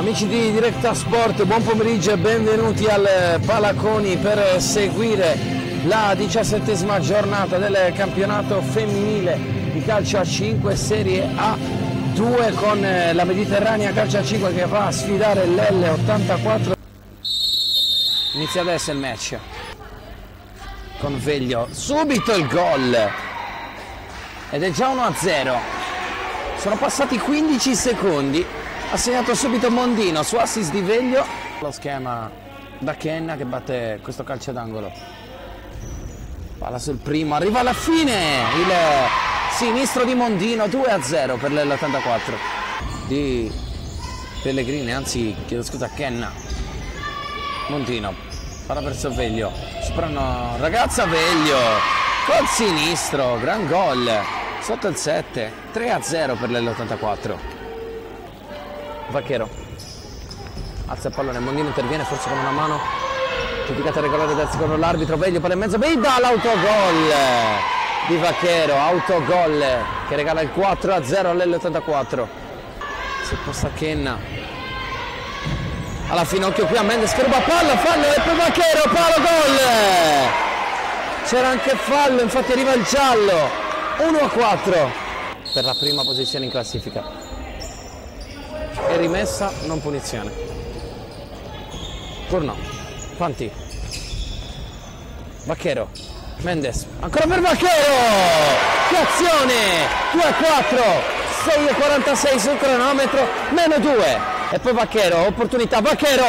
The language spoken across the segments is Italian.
Amici di Diretta Sport, buon pomeriggio e benvenuti al Palaconi per seguire la 17ª giornata del campionato femminile di calcio a 5 Serie A2 con la Mediterranea Calcio a 5 che va a sfidare l'L84. Inizia adesso il match con Veglio, subito il gol ed è già 1-0. Sono passati 15 secondi. Ha segnato subito Mondino su assist di Veglio. Lo schema da Kenna che batte questo calcio d'angolo. Palla sul primo, arriva alla fine il sinistro di Mondino, 2-0 per l'84 di Pellegrini, anzi chiedo scusa, Kenna. Mondino, palla verso Veglio, superano ragazza Veglio, col sinistro, gran gol, sotto il 7, 3-0 per l'84. Vacchero alza il pallone, Mondino interviene forse con una mano giudicata regolare dal secondo l'arbitro. Veglio, palla in mezzo, Bida, l'autogol di Vacchero, autogol che regala il 4-0 all'84. Si posta Kenna, alla fine occhio qui a Mendes che ruba palla, fallo e poi Vacchero, palo, gol. C'era anche fallo, infatti arriva il giallo, 1-4 per la prima posizione in classifica. E rimessa, non punizione. Turno, Fanti, Vacchero, Mendes, ancora per Vacchero, che azione, 2-4, 6:46 sul cronometro, meno 2, e poi Vacchero, opportunità, Vacchero,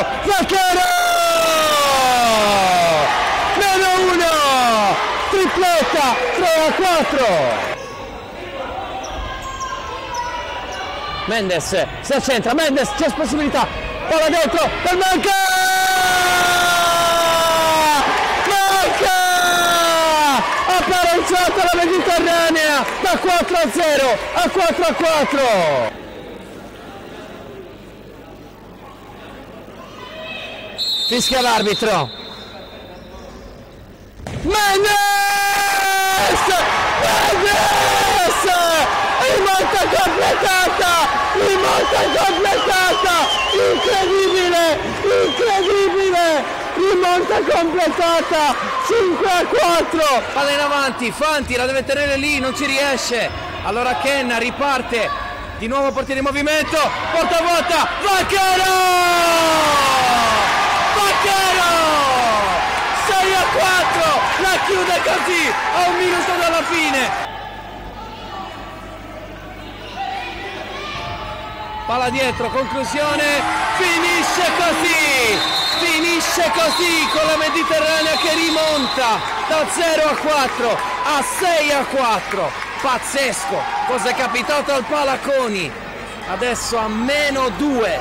meno 1, tripletta, 3-4. Mendes si accentra, Mendes, c'è possibilità, palla dentro per Manca! Ha pareggiato la Mediterranea da 4-0 a 4-4. Fischia l'arbitro. Mendes! Rimonta completata, incredibile, rimonta completata, 5-4, palla in avanti, Fanti la deve tenere lì, non ci riesce, allora Kenna riparte, di nuovo portiere in movimento, porta vuota, Vacchero, 6-4, la chiude così, a 1 minuto dalla fine. Palla dietro, conclusione, finisce così con la Mediterranea che rimonta da 0-4 a 6-4, pazzesco, cosa è capitato al Palaconi, adesso a meno 2,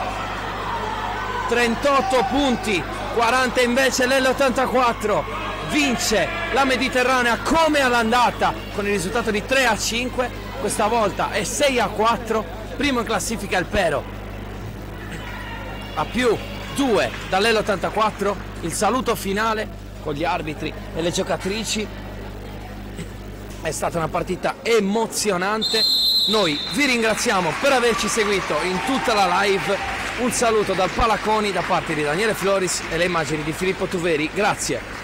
38 punti, 40 invece l'84, vince la Mediterranea come all'andata con il risultato di 3-5, questa volta è 6-4, primo in classifica il Pero, a più 2 dall'L84, il saluto finale con gli arbitri e le giocatrici, è stata una partita emozionante, noi vi ringraziamo per averci seguito in tutta la live, un saluto dal Palaconi da parte di Daniele Floris e le immagini di Filippo Tuveri, grazie.